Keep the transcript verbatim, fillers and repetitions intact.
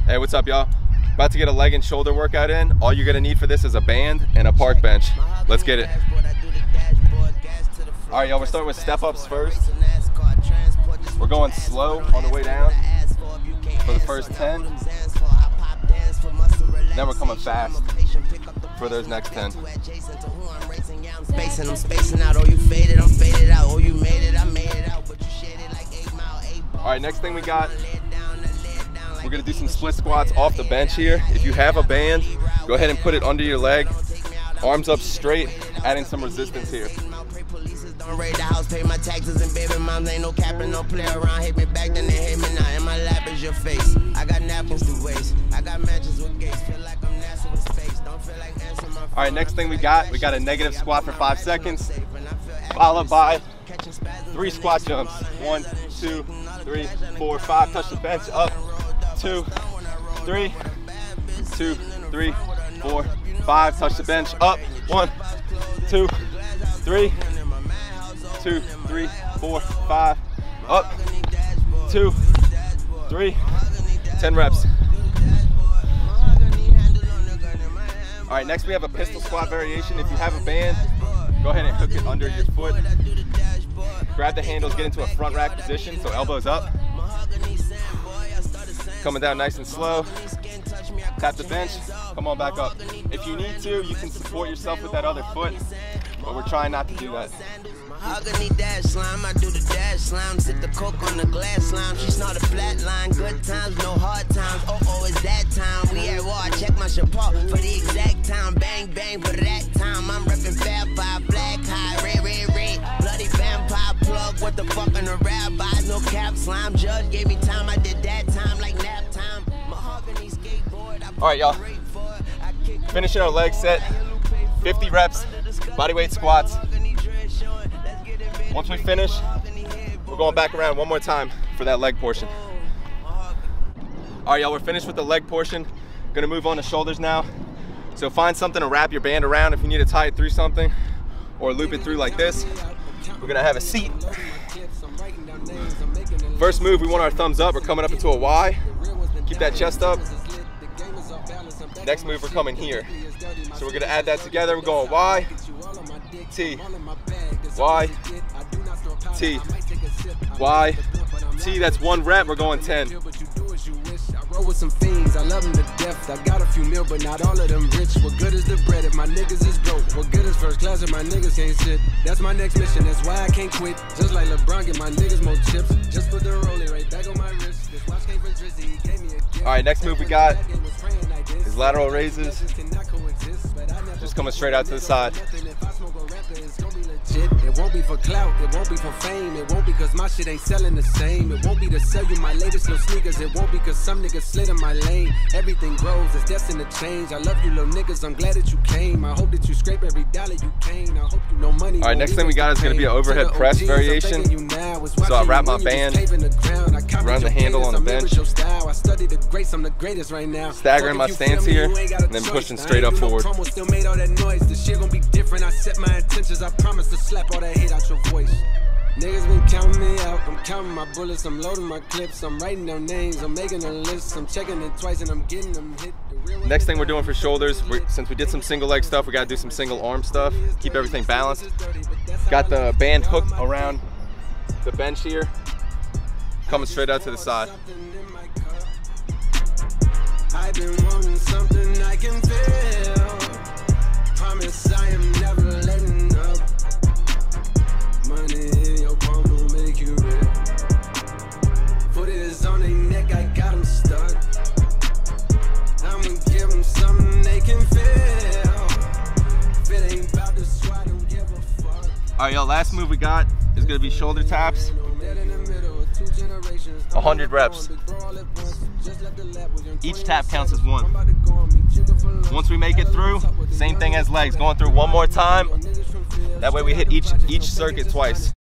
Hey, what's up, y'all? About to get a leg and shoulder workout in. All you're gonna need for this is a band and a park bench. Let's get it. All right, y'all, we're starting with step ups first. We're going slow on the way down for the first ten. Then we're coming fast for those next ten. All right, next thing we got, we're gonna do some split squats off the bench here. If you have a band, go ahead and put it under your leg. Arms up straight, adding some resistance here. Don't raid the house, pay my taxes and baby moms ain't no capping, no play around, hit me back, then they hit me now. In my lap is your face. I got napkins to waste. I got matches with gates. Feel like I'm NASA with space. Don't feel like answering my phone. All right, next thing we got, we got a negative squat for five seconds, followed by three squat jumps. One, two, three, four, five. Touch the bench. Up, two, three, two, three, four, five. Touch the bench. Up, one, two, three. Two, three, four, five, up, two, three, ten reps. All right, next we have a pistol squat variation. If you have a band, go ahead and hook it under your foot. Grab the handles, get into a front rack position, so elbows up. Coming down nice and slow. Tap the bench, come on back up. If you need to, you can support yourself with that other foot, but we're trying not to do that. Mahogany dash slime, I do the dash slime. Sit the coke on the glass slime. She's not a flat line. Good times, no hard times. Oh, oh, it's that time. We at war. I check my chapeau for the exact time. Bang, bang for that time. I'm repping Fab Five, black high, red, red, red. Bloody vampire plug. What the fuck in the rabbis? No cap slime. Judge gave me time. I did that time like nap time. Mahogany skateboard. All right, y'all. Finishing our leg set. fifty reps. Bodyweight squats. Once we finish, we're going back around one more time for that leg portion. All right, y'all, we're finished with the leg portion. Gonna move on to shoulders now. So find something to wrap your band around if you need to tie it through something or loop it through like this. We're gonna have a seat. First move, we want our thumbs up. We're coming up into a Y. Keep that chest up. Next move, we're coming here. So we're gonna add that together. We're going Y, T, Y, T, Y, T. That's one rep. We're going ten. I roll with some fiends, I love them to death. I got a few mil, but not all of them rich. What good is the bread if my niggas is broke? What good is first class if my niggas can't sit? That's my next mission, that's why I can't quit. Just like LeBron, get my niggas more chips. Just put the rollie right back on my wrist. This watch came from Drizzy, he gave me a gift. All right, next move we got is lateral raises. Just coming straight out to the side. It won't be for clout, it won't be for fame. It won't be cause my shit ain't selling the same. It won't be to sell you my latest little sneakers. It won't be cause some niggas slid in my lane. Everything grows, it's destined to change. I love you little niggas, I'm glad that you came. I hope that you scrape every dollar you came. I hope you know money. All right, next thing we got is gonna be an overhead press variation. So I wrap my band, run the handle on the bench, staggering my stance here, and then pushing straight up forward. I set my intentions, I promise to slap all that hate out your voice. Niggas been counting me out, I'm counting my bullets, I'm loading my clips, I'm writing down names, I'm making a list, I'm checking it twice and I'm getting them hit. Next thing we're doing for shoulders, we, since we did some single leg stuff, we gotta do some single arm stuff, keep everything balanced. Got the band hooked around the bench here, coming straight out to the side. I've been wanting something I can feel. Promise I am never letting up. Money in your palm will make you real. Foot is on their neck, I got them stuck. I'ma give them something they can feel. If it ain't about the squat, don't give a fuck. All right, y'all, last move we got is gonna be shoulder taps. one hundred reps. Each tap counts as one. Once we make it through, same thing as legs, going through one more time. That way we hit each each circuit twice.